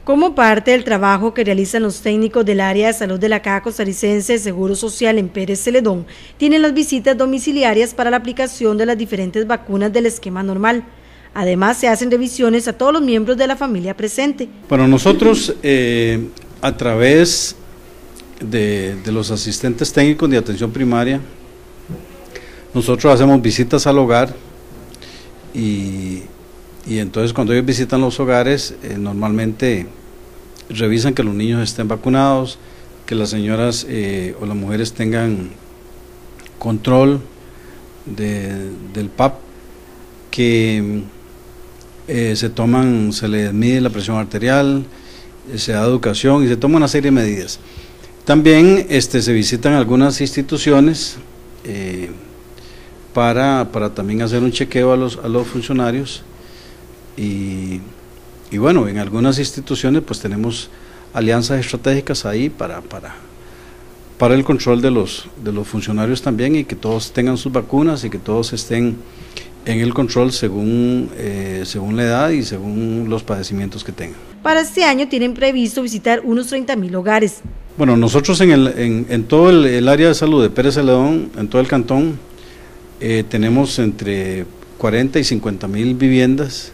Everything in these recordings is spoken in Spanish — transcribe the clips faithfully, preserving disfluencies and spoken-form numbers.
Como parte del trabajo que realizan los técnicos del área de salud de la Caja Costarricense de Seguro Social en Pérez Celedón, tienen las visitas domiciliarias para la aplicación de las diferentes vacunas del esquema normal. Además, se hacen revisiones a todos los miembros de la familia presente. Bueno, nosotros eh, a través de, de los asistentes técnicos de atención primaria, nosotros hacemos visitas al hogar y, y entonces cuando ellos visitan los hogares, eh, normalmente revisan que los niños estén vacunados, que las señoras eh, o las mujeres tengan control de, del P A P, que eh, se toman, se les mide la presión arterial, eh, se da educación y se toma una serie de medidas. También este, se visitan algunas instituciones eh, para, para también hacer un chequeo a los, a los funcionarios y Y bueno, en algunas instituciones pues tenemos alianzas estratégicas ahí para, para, para el control de los, de los funcionarios también, y que todos tengan sus vacunas y que todos estén en el control según, eh, según la edad y según los padecimientos que tengan. Para este año tienen previsto visitar unos treinta mil hogares. Bueno, nosotros en, el, en, en todo el, el área de salud de Pérez Celedón, en todo el cantón, eh, tenemos entre cuarenta y cincuenta mil viviendas.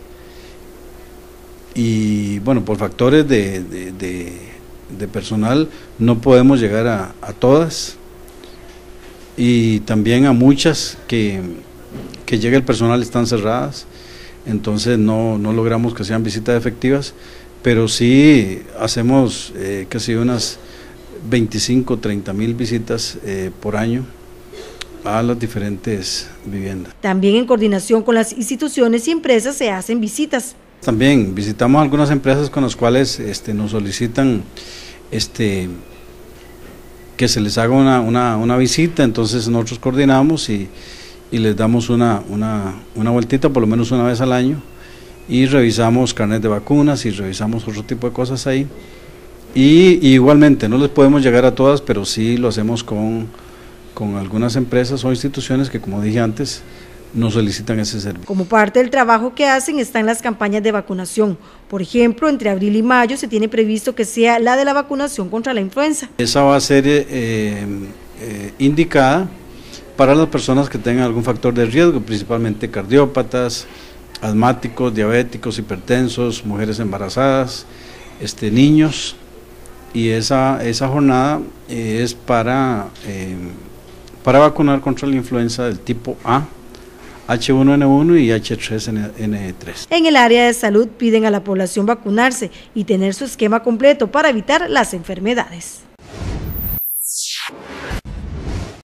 Y bueno, por factores de, de, de, de personal no podemos llegar a, a todas, y también a muchas que, que llega el personal están cerradas, entonces no, no logramos que sean visitas efectivas, pero sí hacemos eh, casi unas veinticinco, treinta mil visitas eh, por año a las diferentes viviendas. También en coordinación con las instituciones y empresas se hacen visitas. También visitamos algunas empresas con las cuales este, nos solicitan este, que se les haga una, una, una visita, entonces nosotros coordinamos y, y les damos una, una, una vueltita por lo menos una vez al año, y revisamos carnet de vacunas y revisamos otro tipo de cosas ahí, y, y igualmente no les podemos llegar a todas, pero sí lo hacemos con, con algunas empresas o instituciones que, como dije antes, nos solicitan ese servicio. Como parte del trabajo que hacen están las campañas de vacunación. Por ejemplo, entre abril y mayo se tiene previsto que sea la de la vacunación contra la influenza. Esa va a ser eh, eh, indicada para las personas que tengan algún factor de riesgo, principalmente cardiópatas, asmáticos, diabéticos, hipertensos, mujeres embarazadas, este, niños, y esa, esa jornada eh, es para, eh, para vacunar contra la influenza del tipo A, H uno N uno y H tres N tres. En el área de salud piden a la población vacunarse y tener su esquema completo para evitar las enfermedades.